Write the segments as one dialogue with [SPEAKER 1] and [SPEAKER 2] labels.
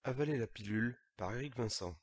[SPEAKER 1] Avaler la pilule par Éric Vincent.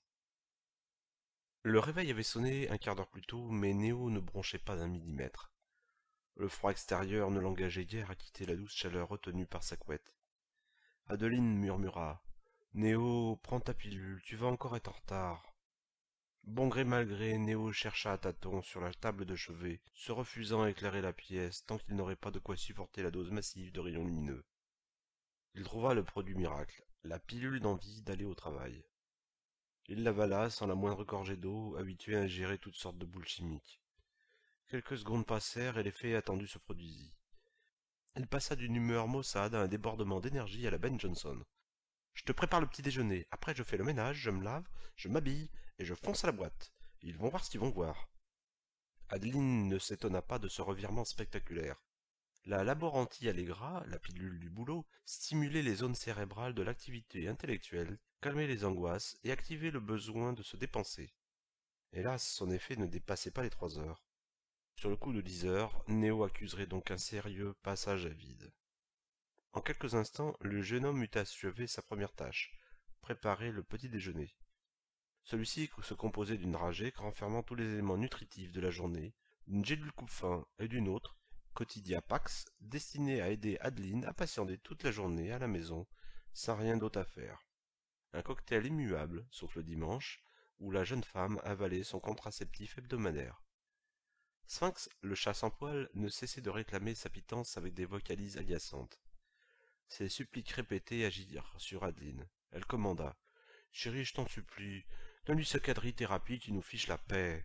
[SPEAKER 1] Le réveil avait sonné un quart d'heure plus tôt, mais Néo ne bronchait pas d'un millimètre. Le froid extérieur ne l'engageait guère à quitter la douce chaleur retenue par sa couette. Adeline murmura. Néo, prends ta pilule, tu vas encore être en retard. Bon gré mal gré, Néo chercha à tâtons sur la table de chevet, se refusant à éclairer la pièce tant qu'il n'aurait pas de quoi supporter la dose massive de rayons lumineux. Il trouva le produit miracle, la pilule d'envie d'aller au travail. Il l'avala sans la moindre gorgée d'eau, habitué à ingérer toutes sortes de boules chimiques. Quelques secondes passèrent et l'effet attendu se produisit. Il passa d'une humeur maussade à un débordement d'énergie à la Ben Jonson. Je te prépare le petit déjeuner, après je fais le ménage, je me lave, je m'habille et je fonce à la boîte. Ils vont voir ce qu'ils vont voir. Adeline ne s'étonna pas de ce revirement spectaculaire. La laborantie Allegra, la pilule du boulot, stimulait les zones cérébrales de l'activité intellectuelle, calmait les angoisses et activait le besoin de se dépenser. Hélas, son effet ne dépassait pas les 3 heures. Sur le coup de 10 heures, Néo accuserait donc un sérieux passage à vide. En quelques instants, le jeune homme eut achevé sa première tâche, préparer le petit déjeuner. Celui-ci se composait d'une dragée renfermant tous les éléments nutritifs de la journée, d'une gélule coupe-faim et d'une autre, Quotidia Pax, destinée à aider Adeline à patienter toute la journée à la maison, sans rien d'autre à faire. Un cocktail immuable, sauf le dimanche, où la jeune femme avalait son contraceptif hebdomadaire. Sphinx, le chat sans poil, ne cessait de réclamer sa pitance avec des vocalises agaçantes. Ses suppliques répétées agirent sur Adeline. Elle commanda. Chérie, je t'en supplie, donne-lui sa quadrithérapie qui nous fiche la paix.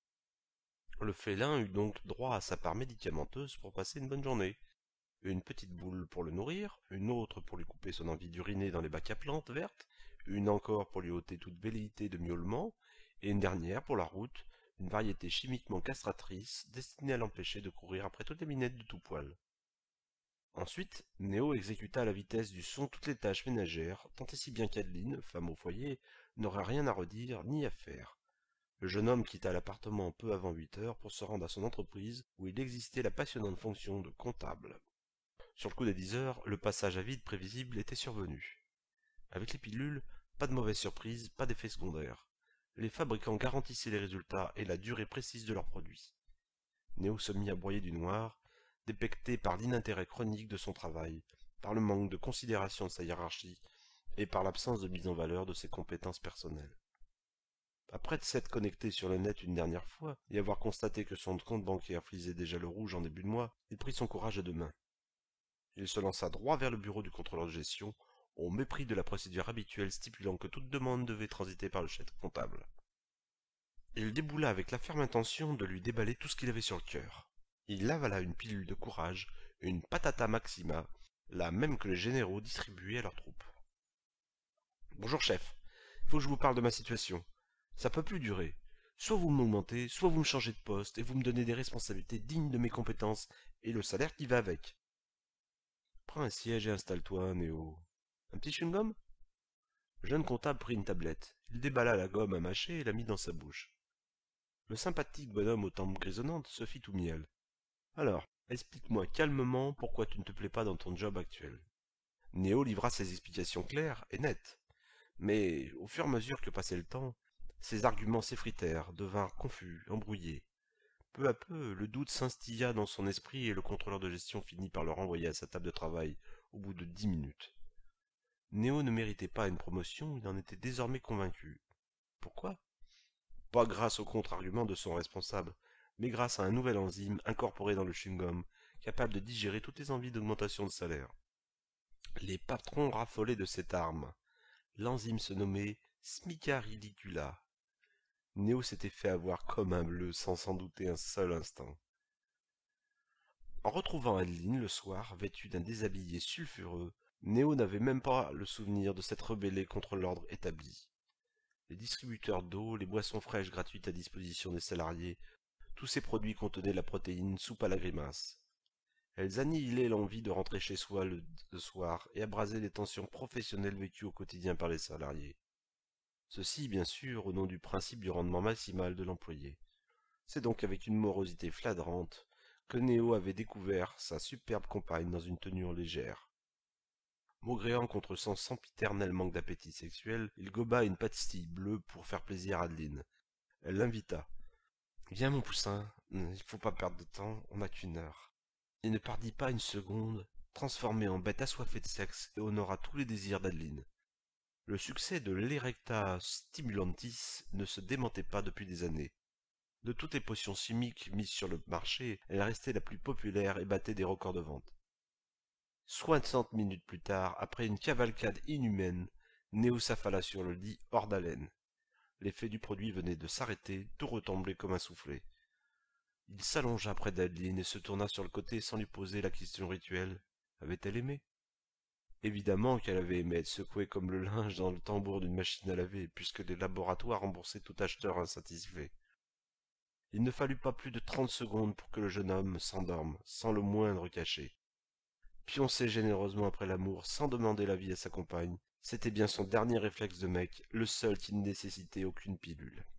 [SPEAKER 1] Le félin eut donc droit à sa part médicamenteuse pour passer une bonne journée. Une petite boule pour le nourrir, une autre pour lui couper son envie d'uriner dans les bacs à plantes vertes, une encore pour lui ôter toute velléité de miaulement, et une dernière pour la route, une variété chimiquement castratrice destinée à l'empêcher de courir après toutes les minettes de tout poil. Ensuite, Néo exécuta à la vitesse du son toutes les tâches ménagères, tant et si bien qu'Adeline, femme au foyer, n'aurait rien à redire ni à faire. Le jeune homme quitta l'appartement peu avant 8 heures pour se rendre à son entreprise où il existait la passionnante fonction de comptable. Sur le coup des 10 heures, le passage à vide prévisible était survenu. Avec les pilules, pas de mauvaise surprise, pas d'effet secondaire. Les fabricants garantissaient les résultats et la durée précise de leurs produits. Néo se mit à broyer du noir, dépecté par l'inintérêt chronique de son travail, par le manque de considération de sa hiérarchie et par l'absence de mise en valeur de ses compétences personnelles. Après s'être connecté sur le net une dernière fois et avoir constaté que son compte bancaire flisait déjà le rouge en début de mois, il prit son courage à deux mains. Il se lança droit vers le bureau du contrôleur de gestion, au mépris de la procédure habituelle stipulant que toute demande devait transiter par le chef comptable. Il déboula avec la ferme intention de lui déballer tout ce qu'il avait sur le cœur. Il avala une pilule de courage, une patata maxima, la même que les généraux distribuaient à leurs troupes. Bonjour chef, il faut que je vous parle de ma situation. Ça peut plus durer. Soit vous m'augmentez, soit vous me changez de poste et vous me donnez des responsabilités dignes de mes compétences et le salaire qui va avec. Prends un siège et installe-toi, Néo. Un petit chewing-gum? Le jeune comptable prit une tablette. Il déballa la gomme à mâcher et la mit dans sa bouche. Le sympathique bonhomme aux tempes grisonnantes se fit tout miel. Alors, explique-moi calmement pourquoi tu ne te plais pas dans ton job actuel. Néo livra ses explications claires et nettes. Mais, au fur et à mesure que passait le temps, ses arguments s'effritèrent, devinrent confus, embrouillés. Peu à peu, le doute s'instilla dans son esprit et le contrôleur de gestion finit par le renvoyer à sa table de travail au bout de 10 minutes. Néo ne méritait pas une promotion, il en était désormais convaincu. Pourquoi? Pas grâce au contre-argument de son responsable, mais grâce à un nouvel enzyme incorporé dans le chewing-gum, capable de digérer toutes les envies d'augmentation de salaire. Les patrons raffolaient de cette arme. L'enzyme se nommait Smica ridicula. Néo s'était fait avoir comme un bleu sans s'en douter un seul instant. En retrouvant Adeline le soir, vêtue d'un déshabillé sulfureux, Néo n'avait même pas le souvenir de s'être rebellé contre l'ordre établi. Les distributeurs d'eau, les boissons fraîches gratuites à disposition des salariés, tous ces produits contenaient la protéine soupe à la grimace. Elles annihilaient l'envie de rentrer chez soi le soir et abrasaient les tensions professionnelles vécues au quotidien par les salariés. Ceci, bien sûr, au nom du principe du rendement maximal de l'employé. C'est donc avec une morosité flagrante que Néo avait découvert sa superbe compagne dans une tenue légère. Maugréant contre son sempiternel manque d'appétit sexuel, il goba une pastille bleue pour faire plaisir à Adeline. Elle l'invita. Viens mon poussin, il faut pas perdre de temps, on n'a qu'une heure. Il ne perdit pas une seconde, transformé en bête assoiffée de sexe et honora tous les désirs d'Adeline. Le succès de l'Erecta Stimulantis ne se démentait pas depuis des années. De toutes les potions chimiques mises sur le marché, elle restait la plus populaire et battait des records de vente. 60 minutes plus tard, après une cavalcade inhumaine, Néo s'affala sur le lit hors d'haleine. L'effet du produit venait de s'arrêter, tout retomblait comme un soufflet. Il s'allongea près d'Adeline et se tourna sur le côté sans lui poser la question rituelle. Avait-elle aimé? Évidemment qu'elle avait aimé être secouée comme le linge dans le tambour d'une machine à laver, puisque les laboratoires remboursaient tout acheteur insatisfait. Il ne fallut pas plus de 30 secondes pour que le jeune homme s'endorme, sans le moindre cachet. Pioncer généreusement après l'amour, sans demander l'avis à sa compagne, c'était bien son dernier réflexe de mec, le seul qui ne nécessitait aucune pilule.